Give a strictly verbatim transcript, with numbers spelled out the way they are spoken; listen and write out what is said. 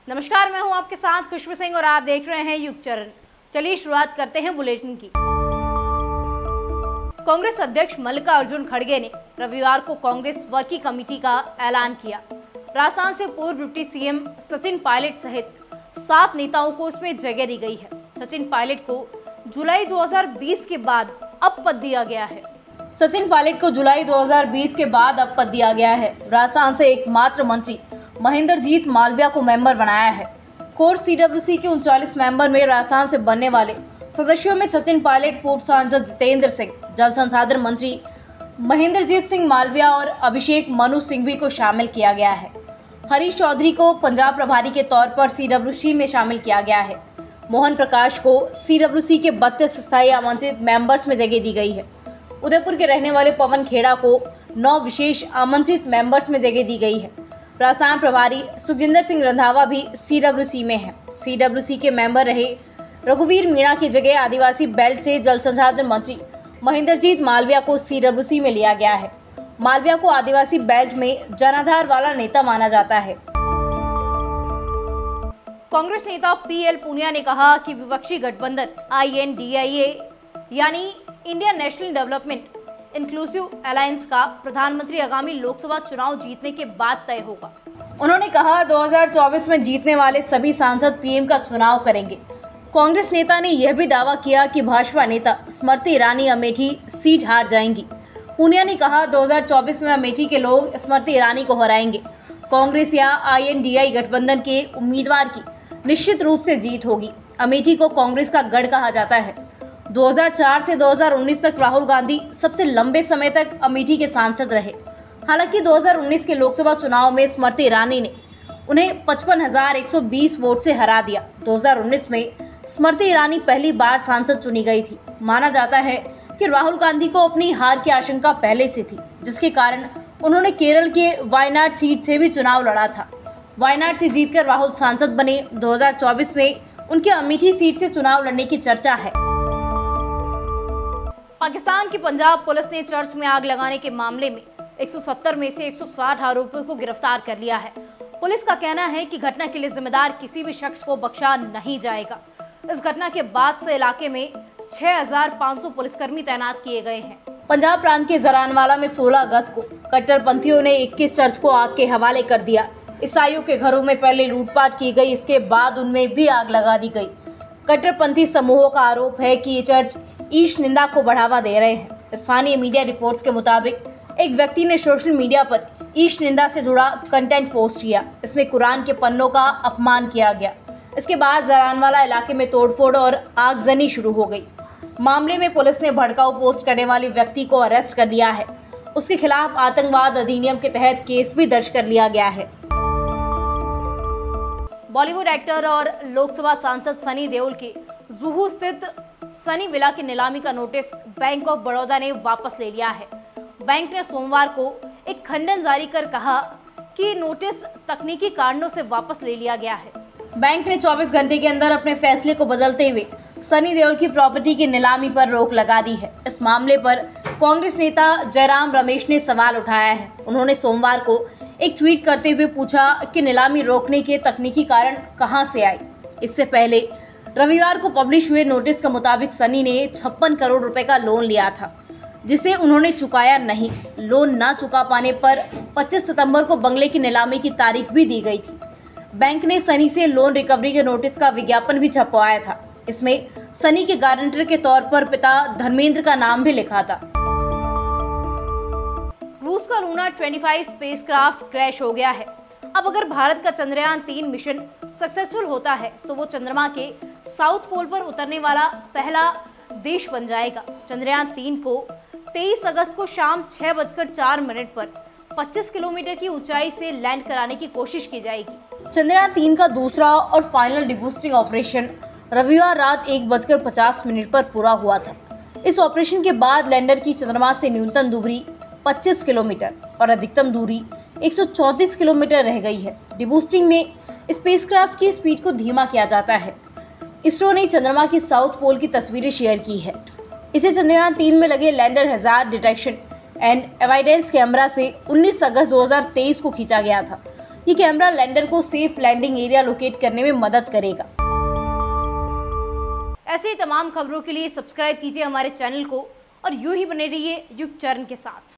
नमस्कार, मैं हूं आपके साथ खुशबू सिंह और आप देख रहे हैं युग चरण। चलिए शुरुआत करते हैं बुलेटिन की। कांग्रेस अध्यक्ष मल्लिकार्जुन खड़गे ने रविवार को कांग्रेस वर्किंग कमेटी का ऐलान किया। राजस्थान से पूर्व डिप्टी सीएम सचिन पायलट सहित सात नेताओं को इसमें जगह दी गई है। सचिन पायलट को जुलाई दो हज़ार बीस के बाद अब पद दिया गया है। सचिन पायलट को जुलाई दो हज़ार बीस के बाद अब पद दिया गया है। राजस्थान से एकमात्र मंत्री महेंद्रजीत मालविया को मेंबर बनाया है। कोर सीडब्ल्यूसी के उनचालीस मेंबर में राजस्थान से बनने वाले सदस्यों में सचिन पायलट, पूर्व सांसद जितेंद्र सिंह, जल संसाधन मंत्री महेंद्रजीत सिंह मालविया और अभिषेक मनु सिंघवी को शामिल किया गया है। हरीश चौधरी को पंजाब प्रभारी के तौर पर सीडब्ल्यूसी में शामिल किया गया है। मोहन प्रकाश को सीडब्ल्यूसी के बत्तीस स्थायी आमंत्रित मेंबर्स में जगह दी गई है। उदयपुर के रहने वाले पवन खेड़ा को नौ विशेष आमंत्रित मेंबर्स में जगह दी गई है। राजस्थान प्रभारी सुखजिंदर सिंह रंधावा भी सीडब्ल्यूसी में हैं। सीडब्ल्यूसी के मेंबर रहे रघुवीर मीणा की जगह आदिवासी बेल्ट से जल संसाधन मंत्री महेंद्रजीत मालविया को सीडब्ल्यूसी में लिया गया है। मालविया को आदिवासी बेल्ट में जनाधार वाला नेता माना जाता है। कांग्रेस नेता पीएल पूनिया ने कहा कि विपक्षी गठबंधन I N D I A यानी Indian National Development Inclusive Alliance का प्रधानमंत्री आगामी लोकसभा चुनाव जीतने के बाद तय होगा। उन्होंने कहा दो हज़ार चौबीस में जीतने वाले सभी सांसद पीएम का चुनाव करेंगे। कांग्रेस नेता ने यह भी दावा किया कि भाजपा नेता स्मृति ईरानी अमेठी सीट हार जाएंगी। पूनिया ने कहा दो हज़ार चौबीस में अमेठी के लोग स्मृति ईरानी को हराएंगे। कांग्रेस या आई एन डी आई गठबंधन के उम्मीदवार की निश्चित रूप से जीत होगी। अमेठी को कांग्रेस का गढ़ कहा जाता है। दो हज़ार चार से दो हज़ार उन्नीस तक राहुल गांधी सबसे लंबे समय तक अमेठी के सांसद रहे। हालांकि दो हज़ार उन्नीस के लोकसभा चुनाव में स्मृति ईरानी ने उन्हें पचपन हज़ार एक सौ बीस वोट से हरा दिया। दो हज़ार उन्नीस में स्मृति ईरानी पहली बार सांसद चुनी गई थी। माना जाता है कि राहुल गांधी को अपनी हार की आशंका पहले से थी, जिसके कारण उन्होंने केरल के वायनाड सीट से भी चुनाव लड़ा था। वायनाड से जीतकर राहुल सांसद बने। दो हज़ार चौबीस में उनके अमेठी सीट से चुनाव लड़ने की चर्चा है। पाकिस्तान की पंजाब पुलिस ने चर्च में आग लगाने के मामले में एक सौ सत्तर में से एक सौ साठ आरोपियों को गिरफ्तार कर लिया है। पुलिस का कहना है कि घटना के लिए जिम्मेदार किसी भी शख्स को बख्शा नहीं जाएगा। इस घटना के बाद से इलाके में छह हज़ार पाँच सौ पुलिसकर्मी तैनात किए गए हैं। पंजाब प्रांत के जरानवाला में सोलह अगस्त को कट्टरपंथियों ने इक्कीस चर्च को आग के हवाले कर दिया। ईसाइयों के घरों में पहले लूटपाट की गई, इसके बाद उनमें भी आग लगा दी गई। कट्टरपंथी समूहों का आरोप है कि ये चर्च ईश निंदा को बढ़ावा दे रहे हैं। स्थानीय मीडिया रिपोर्ट्स के मुताबिक एक व्यक्ति ने सोशल मीडिया पर ईश निंदा से जुड़ा कंटेंट पोस्ट किया। इसमें कुरान के पन्नों का अपमान किया गया। इसके बाद जरानवाला इलाके में तोड़फोड़ और आगजनी शुरू हो गई। मामले में पुलिस ने भड़काऊ पोस्ट करने वाले व्यक्ति को अरेस्ट कर लिया है। उसके खिलाफ आतंकवाद अधिनियम के तहत केस भी दर्ज कर लिया गया है। बॉलीवुड एक्टर और लोकसभा सांसद सनी देओल के जुहू स्थित सनी विला की नीलामी का नोटिस बैंक ऑफ बड़ौदा ने वापस ले लिया है। बैंक ने सोमवार को एक खंडन जारी कर कहा कि नोटिस तकनीकी कारणों से वापस ले लिया गया है। बैंक ने चौबीस घंटे के अंदर अपने फैसले को बदलते हुए सनी देओल की प्रॉपर्टी की नीलामी पर रोक लगा दी है। इस मामले पर कांग्रेस नेता जयराम रमेश ने सवाल उठाया है। उन्होंने सोमवार को एक ट्वीट करते हुए पूछा कि नीलामी रोकने के तकनीकी कारण कहां से आए। इससे पहले रविवार को पब्लिश हुए नोटिस के मुताबिक सनी ने छप्पन करोड़ रुपए का लोन लिया था, जिसे उन्होंने चुकाया नहीं। लोन ना चुका पाने पर पच्चीस सितंबर को बंगले की नीलामी की तारीख भी दी गई थी। बैंक ने सनी से लोन रिकवरी के नोटिस का विज्ञापन भी छपवाया था। इसमें सनी के गारंटर के तौर पर पिता धर्मेंद्र का नाम भी लिखा था। रूस का लूना पच्चीस स्पेसक्राफ्ट क्रैश हो गया है। अब अगर भारत का चंद्रयान तीन मिशन सक्सेसफुल होता है तो वो चंद्रमा के साउथ पोल पर उतरने वाला पहला देश बन जाएगा। चंद्रयान तीन को तेईस अगस्त को शाम छह बजकर चार मिनट पर पच्चीस किलोमीटर की ऊंचाई से लैंड कराने की कोशिश की जाएगी। चंद्रयान तीन का दूसरा और फाइनल डिबूस्टिंग ऑपरेशन रविवार रात एक बजकर पचास मिनट पर पूरा हुआ था। इस ऑपरेशन के बाद लैंडर की चंद्रमा से न्यूनतम दूरी पच्चीस किलोमीटर और अधिकतम दूरी एक सौ चौंतीस किलोमीटर रह गई है। डिबूस्टिंग में स्पेसक्राफ्ट की स्पीड को धीमा किया जाता है। इसरो ने चंद्रमा की साउथ पोल की तस्वीरें शेयर की है। इसे चंद्रयान तीन में लगे lander hazard detection and evidence camera से उन्नीस अगस्त दो हज़ार तेईस को खींचा गया था। ये कैमरा लैंडर को सेफ लैंडिंग एरिया लोकेट करने में मदद करेगा। ऐसे ही तमाम खबरों के लिए सब्सक्राइब कीजिए हमारे चैनल को और यूं ही बने रहिए युग चरण के साथ।